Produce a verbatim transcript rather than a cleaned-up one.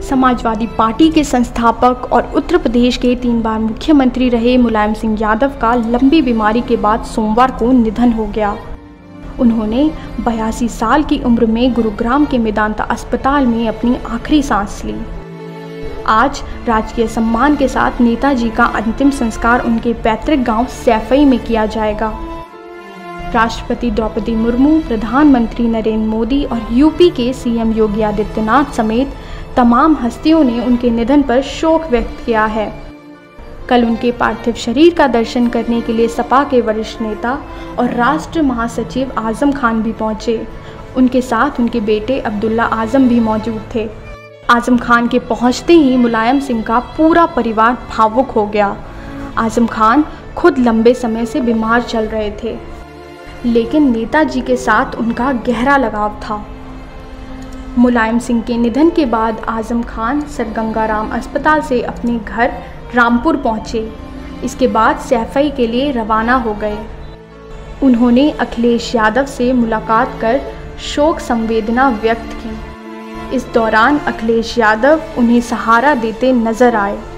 Samajwadi party के संस्थापक और उत्तर प्रदेश के तीन बार मुख्यमंत्री रहे मुलायम सिंह यादव का लंबी बीमारी के बाद सोमवार को निधन हो गया। उन्होंने बयासी साल की उम्र में गुरुग्राम के मेदांता अस्पताल में अपनी आखिरी सांस ली। आज राजकीय सम्मान के साथ नेताजी का अंतिम संस्कार उनके पैतृक गांव सैफई में किया जाएगा। राष्ट्रपति द्रौपदी मुर्मू, प्रधानमंत्री नरेंद्र मोदी और यूपी के सीएम योगी आदित्यनाथ समेत तमाम हस्तियों ने उनके निधन पर शोक व्यक्त किया है। कल उनके पार्थिव शरीर का दर्शन करने के लिए सपा के वरिष्ठ नेता और राष्ट्र महासचिव आजम खान भी पहुंचे। उनके साथ उनके बेटे अब्दुल्ला आजम भी मौजूद थे। आजम खान के पहुंचते ही मुलायम सिंह का पूरा परिवार भावुक हो गया। आजम खान खुद लंबे समय से बीमार चल रहे थे, लेकिन नेताजी के साथ उनका गहरा लगाव था। मुलायम सिंह के निधन के बाद आजम खान सर गंगाराम अस्पताल से अपने घर रामपुर पहुंचे। इसके बाद सैफई के लिए रवाना हो गए। उन्होंने अखिलेश यादव से मुलाकात कर शोक संवेदना व्यक्त की। इस दौरान अखिलेश यादव उन्हें सहारा देते नजर आए।